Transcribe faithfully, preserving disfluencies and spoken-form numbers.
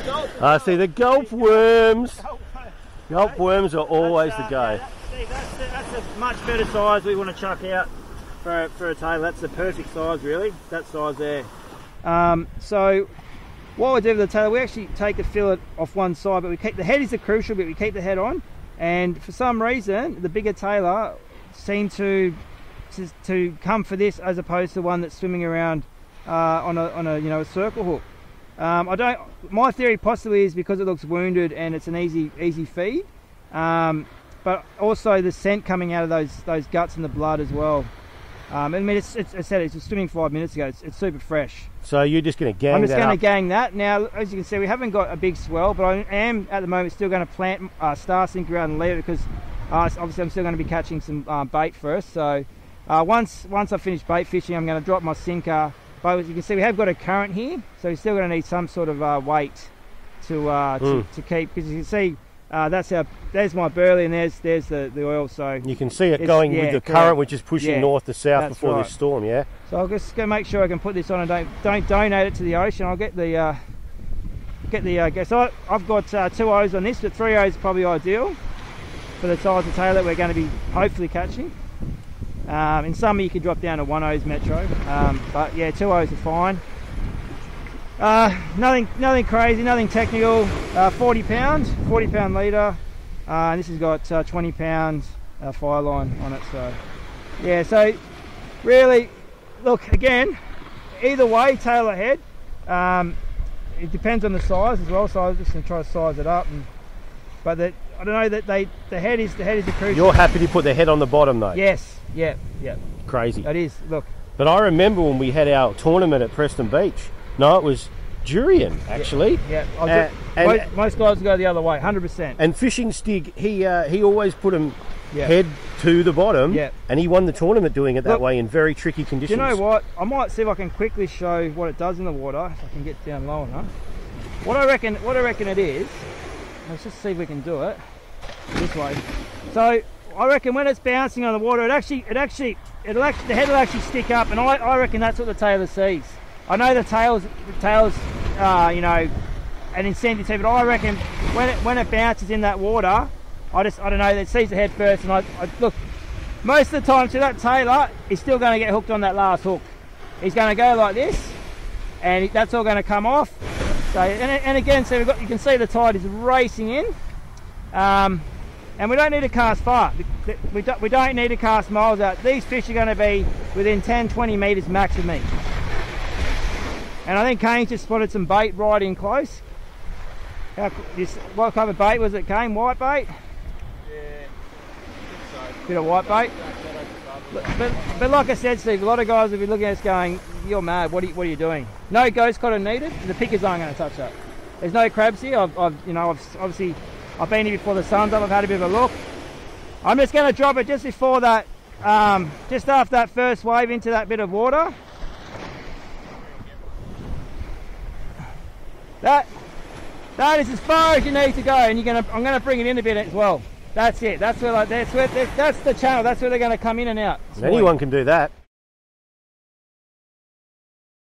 Ah, uh, see the gulp worms. Gulp worms are always that's, uh, the go. Yeah, that's, that's, that's a much better size we want to chuck out for, for a tailor. That's the perfect size, really. That size there. Um, so what we do with the tailor, we actually take the fillet off one side, but we keep the head is the crucial bit. We keep the head on, and for some reason, the bigger tailor seem to to, to come for this as opposed to one that's swimming around uh, on a on a you know a circle hook. Um, I don't. My theory possibly is because it looks wounded and it's an easy easy feed, um, but also the scent coming out of those those guts and the blood as well. Um, I mean, it's, it's I said it's just swimming five minutes ago. It's, it's super fresh. So you're just going to gang I'm just that going to up. gang that. Now, as you can see, we haven't got a big swell, but I am at the moment still going to plant uh, star sink around and leave it because uh, obviously I'm still going to be catching some uh, bait first. So uh, once once I finish bait fishing, I'm going to drop my sinker. But as you can see, we have got a current here, so we're still going to need some sort of uh, weight to uh, to, mm. to keep, because you can see uh, that's our there's my burley and there's there's the, the oil. So you can see it going yeah, with the correct. current, which is pushing yeah, north to south before right. this storm. Yeah. So I'll just go make sure I can put this on and don't don't donate it to the ocean. I'll get the uh, get the uh, so I, I've got uh, two O's on this, but three O's is probably ideal for the size of tail that we're going to be hopefully catching. Um, in summer you could drop down to one O's metro, um, but yeah, two O's are fine. Uh, nothing, nothing crazy, nothing technical. Uh, forty pounds, forty pound leader, uh, and this has got uh, twenty pounds uh, fire line on it. So yeah, so really, look again. Either way, tail or head. Um, it depends on the size as well. So I was just going to try to size it up, and, but that I don't know that they the head is the head is the crucial. You're happy to put the head on the bottom though. Yes. Yeah, yeah. Crazy. That is, look. But I remember when we had our tournament at Preston Beach. No, it was Durian, actually. Yeah, yeah. Uh, and most, and, most guys go the other way, one hundred percent. And Fishing Stig, he uh, he always put him yeah. head to the bottom, yeah. and he won the tournament doing it that look, way in very tricky conditions. Do you know what? I might see if I can quickly show what it does in the water, if I can get down low enough. What I reckon, what I reckon it is, let's just see if we can do it this way. So I reckon when it's bouncing on the water, it actually, it actually, it'll actually, the head will actually stick up, and I, I reckon that's what the tailor sees. I know the tails, the tails, uh, you know, an incentive to, but I reckon when it when it bounces in that water, I just, I don't know, it sees the head first, and I, I look. Most of the time, so that tailor is still going to get hooked on that last hook. He's going to go like this, and that's all going to come off. So, and, and again, so we've got, you can see the tide is racing in. Um, And we don't need to cast far. We don't, we don't need to cast miles out. These fish are going to be within ten, twenty metres max of me. And I think Kane's just spotted some bait right in close. How, what type of bait was it, Kane? White bait? Yeah, so. Bit of white bait? But, but, but like I said, Steve, a lot of guys will be looking at us going, you're mad, what are you, what are you doing? No ghost cotton needed. The pickers aren't going to touch that. There's no crabs here. I've, I've you know, I've obviously... I've been here before the sun's up, I've had a bit of a look. I'm just going to drop it just before that, um, just after that first wave into that bit of water. That, that is as far as you need to go, and you're going to, I'm going to bring it in a bit as well. That's it, that's where, like, that's where, that's the channel, that's where they're going to come in and out. Anyone can do that.